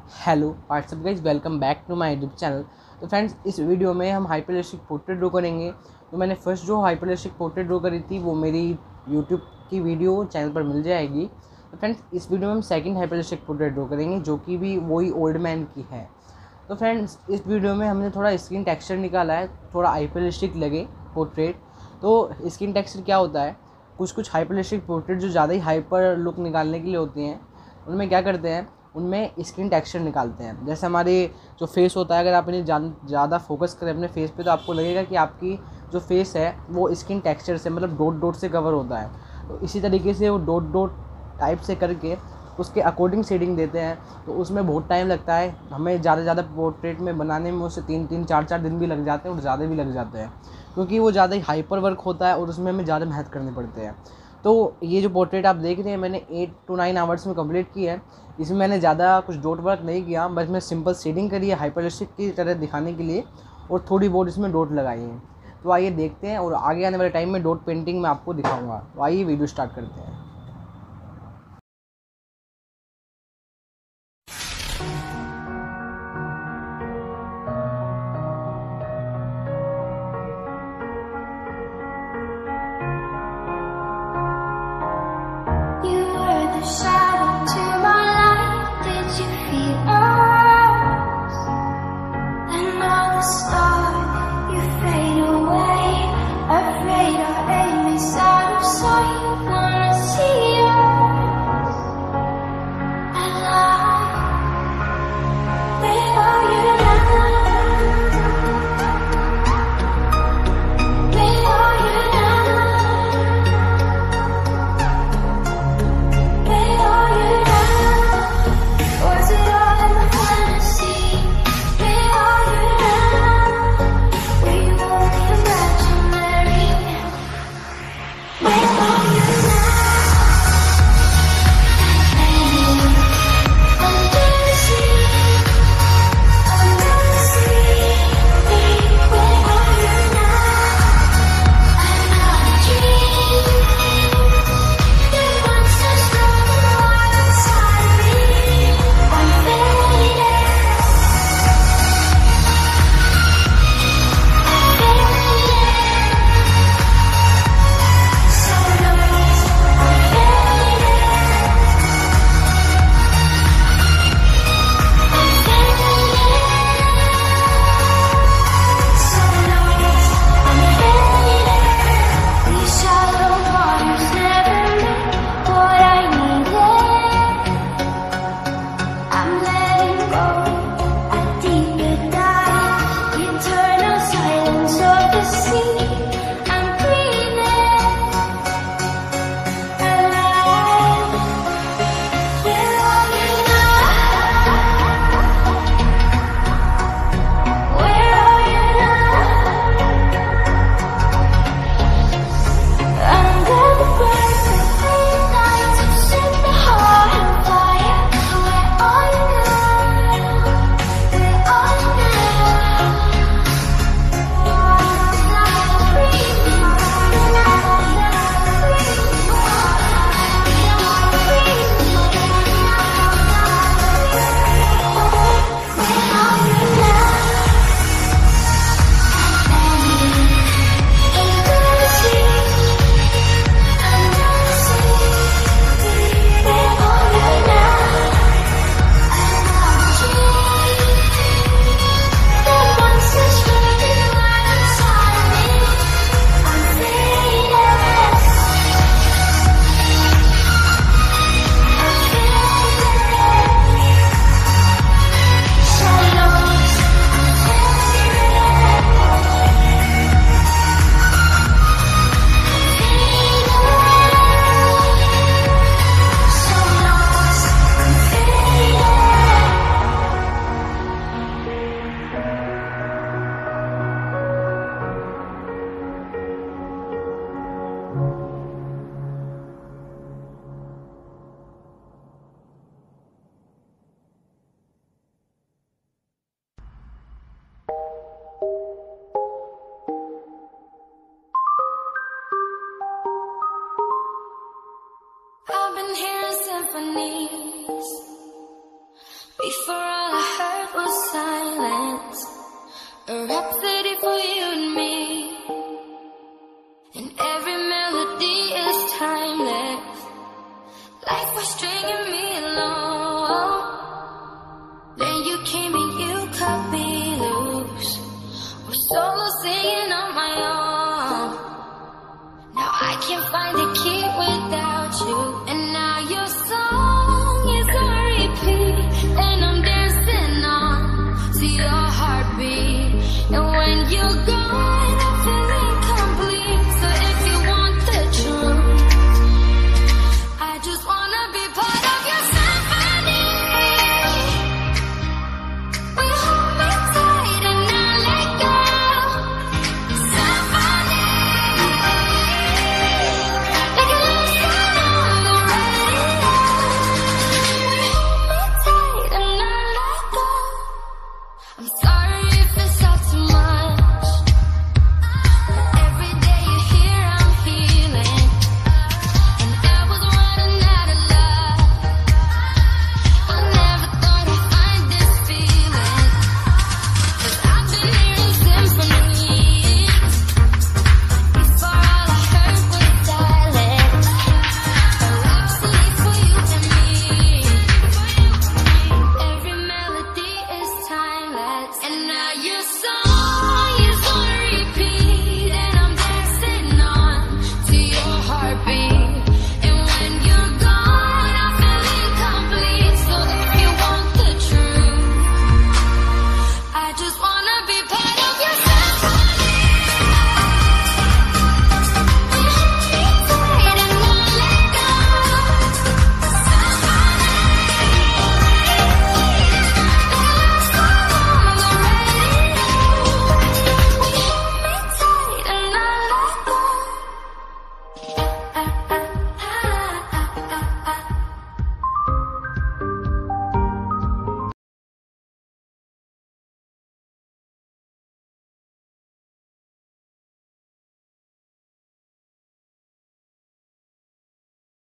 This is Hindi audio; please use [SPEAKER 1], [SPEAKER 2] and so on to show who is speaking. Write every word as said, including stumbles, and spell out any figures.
[SPEAKER 1] Hello what's up guys, welcome back to my YouTube channel. तो फ्रेंड्स, इस वीडियो में हम हाइपररियलिस्टिक पोर्ट्रेट ड्रॉ करेंगे। तो मैंने फर्स्ट जो हाइपररियलिस्टिक पोर्ट्रेट ड्रॉ करी थी वो मेरी यूट्यूब की वीडियो चैनल पर मिल जाएगी। तो फ्रेंड्स, इस वीडियो में हम सेकंड हाइपररियलिस्टिक पोर्ट्रेट ड्रॉ करेंगे जो कि भी वही ओल्ड मैन की है। तो फ्रेंड्स, इस वीडियो में हमने थोड़ा स्किन टेक्सचर निकाला है, थोड़ा हाइपररियलिस्टिक लगे पोर्ट्रेट। तो स्किन टेक्सचर क्या होता है, कुछ कुछ हाइपररियलिस्टिक पोर्ट्रेट जो ज़्यादा ही हाइपर लुक निकालने के लिए होती हैं, उनमें क्या करते हैं, उनमें स्किन टेक्सचर निकालते हैं। जैसे हमारे जो फेस होता है, अगर आप इन्हें ज़्यादा फोकस करें अपने फेस पे तो आपको लगेगा कि आपकी जो फेस है वो स्किन टेक्सचर से, मतलब डॉट डॉट से कवर होता है। तो इसी तरीके से वो डॉट डॉट टाइप से करके उसके अकॉर्डिंग शेडिंग देते हैं। तो उसमें बहुत टाइम लगता है हमें, ज़्यादा ज़्यादा पोर्ट्रेट में बनाने में उससे तीन तीन चार चार दिन भी लग जाते हैं और ज़्यादा भी लग जाते हैं, क्योंकि वो ज़्यादा ही हाइपर वर्क होता है और उसमें हमें ज़्यादा मेहनत करने पड़ते हैं। तो ये जो पोर्ट्रेट आप देख रहे हैं मैंने एट टू नाइन आवर्स में कंप्लीट की है। इसमें मैंने ज़्यादा कुछ डॉट वर्क नहीं किया, बस मैं सिंपल शेडिंग करी है हाइपररियलिस्टिक की तरह दिखाने के लिए, और थोड़ी बहुत इसमें डॉट लगाई हैं। तो आइए देखते हैं, और आगे आने वाले टाइम में डॉट पेंटिंग मैं आपको दिखाऊंगा। तो आइए वीडियो स्टार्ट करते हैं।
[SPEAKER 2] Shadow to my light, did you feel us? And all the stars, you fade away. Afraid our aim is out of sight. Wanna see us alive? Where are you now? Where are you now? I've been hearing symphonies Before all I heard was silence, a rhapsody for you and me.